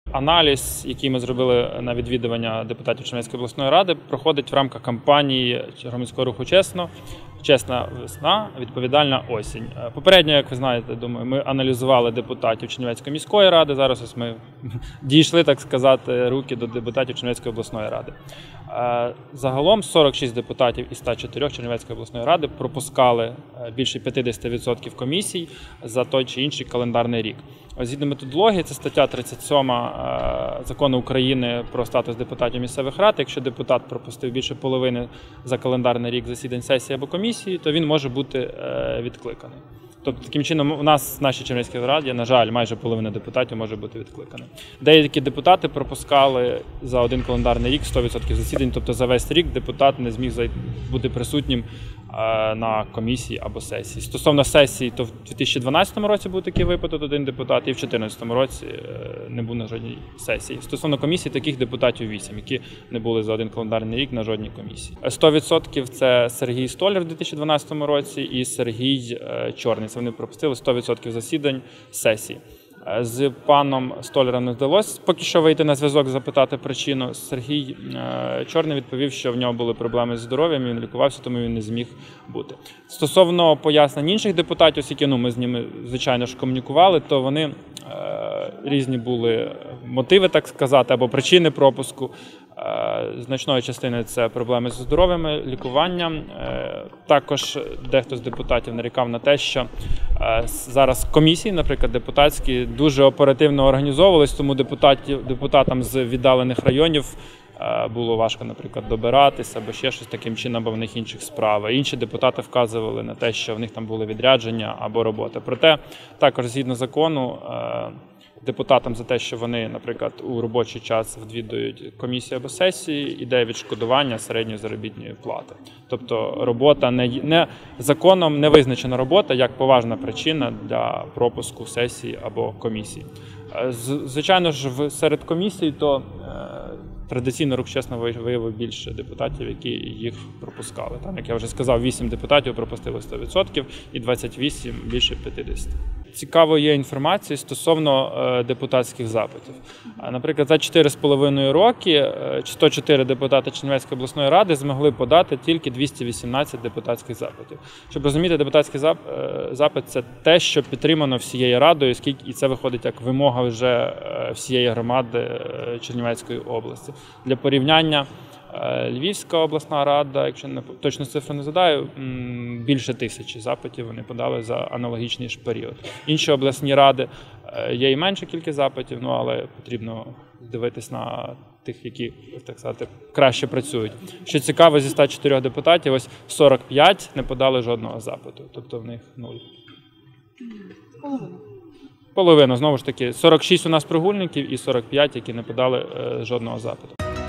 Аналіз, який ми зробили на відвідування депутатів Чернівецької обласної ради, проходить в рамках кампанії громадського руху «Чесно». Чесна весна, відповідальна осінь. Попередньо, як ви знаєте, думаю, ми аналізували депутатів Чернівецької міської ради. Зараз ось ми дійшли, так сказати, руки до депутатів Чернівецької обласної ради. Загалом 46 депутатів із 104 Чернівецької обласної ради пропускали більше 50% комісій за той чи інший календарний рік. Згідно методології, це стаття 37 Закону України про статус депутатів місцевих рад. Якщо депутат пропустив більше половини за календарний рік засідань сесії або комісії, то він може бути відкликаний. Тобто, таким чином, у нас в нашій Чернівецькій раді, на жаль, майже половина депутатів може бути відкликана. Деякі депутати пропускали за один календарний рік 100% засідань, тобто за весь рік депутат не зміг бути присутнім на комісії або сесії. Стосовно сесії, то в 2012 році був такий випадок, один депутат, і в 2014 році не був на жодній сесії. Стосовно комісії, таких депутатів 8, які не були за один календарний рік на жодній комісії. 100% це Сергій Столяр в 2012 році і Сергій Чорний. Це вони пропустили 100% засідань сесії. З паном Столяром не вдалося поки що вийти на зв'язок, запитати причину. Сергій Чорний відповів, що в нього були проблеми з здоров'ям, він лікувався, тому він не зміг бути. Стосовно пояснень інших депутатів, які ми з ними, звичайно ж, комунікували, то вони різні були мотиви, так сказати, або причини пропуску. Значною частиною це проблеми з здоров'ям, лікуванням. Також дехто з депутатів нарікав на те, що зараз комісії, наприклад, депутатські, дуже оперативно організовувались, тому депутатам з віддалених районів було важко, наприклад, добиратися або ще щось таким чином, або в них інших справ. Інші депутати вказували на те, що в них там були відрядження або робота. Проте, також згідно закону, депутатам за те, що вони, наприклад, у робочий час відвідують комісію або сесії, іде відшкодування середньої заробітної плати. Тобто робота законом не визначена робота як поважна причина для пропуску сесії або комісії. Звичайно ж, серед комісій то традиційно рух «Чесно» виявив більше депутатів, які їх пропускали. Там, як я вже сказав, 8 депутатів пропустили 100% і 28 – більше 50%. Цікаво є інформація стосовно депутатських запитів. Наприклад, за 4,5 роки 104 депутати Чернівецької обласної ради змогли подати тільки 218 депутатських запитів. Щоб розуміти, депутатський запит – це те, що підтримано всією радою, і це виходить як вимога вже всієї громади Чернівецької області. Для порівняння, Львівська обласна рада, якщо точну цифру не згадаю, більше 1000 запитів вони подали за аналогічний ж період. Інші обласні ради є і менша кількість запитів, але потрібно дивитись на тих, які, так сказати, краще працюють. Що цікаво, зі 104 депутатів, ось 45 не подали жодного запиту, тобто в них 0. Половина, знову ж таки, 46 у нас прогульників і 45, які не подали жодного запиту.